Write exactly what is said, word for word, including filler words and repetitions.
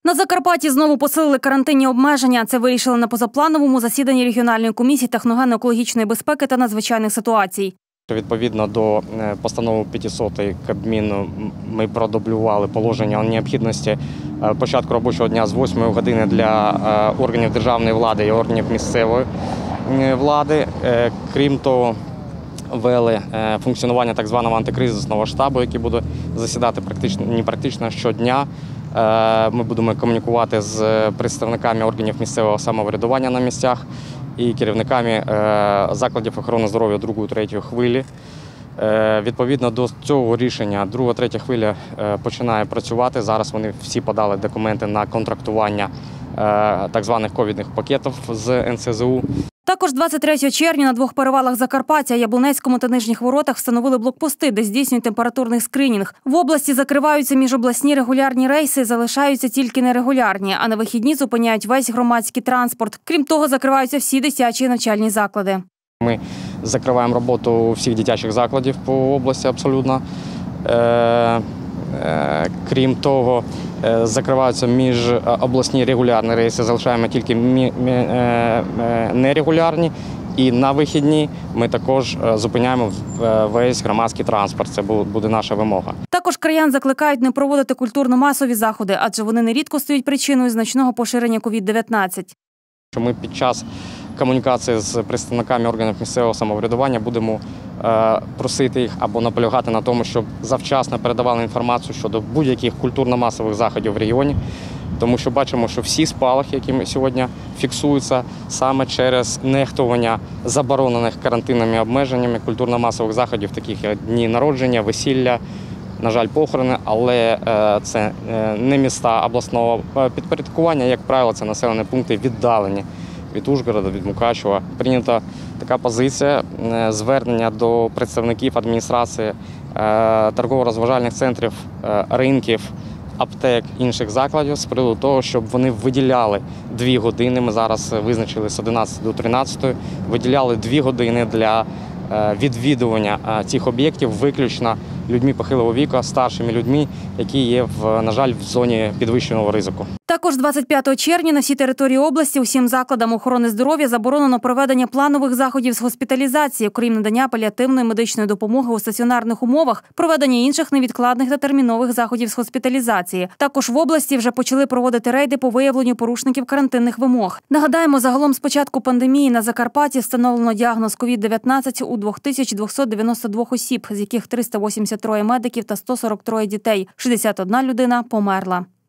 На Закарпатті знову посилили карантинні обмеження. Це вирішили на позаплановому засіданні регіональної комісії техногенно-екологічної безпеки та надзвичайних ситуацій. Відповідно до постанови п'ятисотої Кабміну ми продублювали положення о необхідності початку робочого дня з восьмої години для органів державної влади і органів місцевої влади. Крім того, ввели функціонування так званого антикризисного штабу, який буде засідати практично, не практично щодня. Ми будемо комунікувати з представниками органів місцевого самоврядування на місцях і керівниками закладів охорони здоров'я другої, третьої хвилі. Відповідно до цього рішення друга, третя хвиля починає працювати. Зараз вони всі подали документи на контрактування так званих ковідних пакетів з ен ес зе у. Також двадцять третього червня на двох перевалах Закарпаття, Яблунецькому та Нижніх Воротах встановили блокпости, де здійснюють температурний скринінг. В області закриваються міжобласні регулярні рейси, залишаються тільки нерегулярні, а на вихідні зупиняють весь громадський транспорт. Крім того, закриваються всі дитячі навчальні заклади. Ми закриваємо роботу всіх дитячих закладів по області абсолютно. Крім того, закриваються міжобласні регулярні рейси, залишаємо тільки нерегулярні. І на вихідні ми також зупиняємо весь громадський транспорт. Це буде наша вимога. Також краян закликають не проводити культурно-масові заходи, адже вони нерідко стають причиною значного поширення ковід дев'ятнадцять. Ми під час комунікації з представниками органів місцевого самоврядування будемо просити їх або наполягати на тому, щоб завчасно передавали інформацію щодо будь-яких культурно-масових заходів в регіоні, тому що бачимо, що всі спалахи, які сьогодні фіксуються саме через нехтування заборонених карантинними обмеженнями культурно-масових заходів, таких як дні народження, весілля, на жаль, похорони, але це не міста обласного підпорядкування, як правило, це населені пункти віддалені від Ужгорода, від Мукачева. Прийнята така позиція звернення до представників адміністрації торгово-розважальних центрів, ринків, аптек, інших закладів з приводу того, щоб вони виділяли дві години, ми зараз визначили з одинадцятої до тринадцятої, виділяли дві години для відвідування цих об'єктів виключно людьми похилого віку, старшими людьми, які є, на жаль, в зоні підвищеного ризику. Також двадцять п'ятого червня на всій території області усім закладам охорони здоров'я заборонено проведення планових заходів з госпіталізації, крім надання паліативної медичної допомоги у стаціонарних умовах, проведення інших невідкладних та термінових заходів з госпіталізації. Також в області вже почали проводити рейди по виявленню порушників карантинних вимог. Нагадаємо, загалом з початку пандемії на Закарпатті встановлено діагноз ковід дев'ятнадцять у дві тисячі двісті дев'яносто два осіб, з яких триста вісімдесят три медиків та сто сорок три дітей. шістдесят одна людина померла.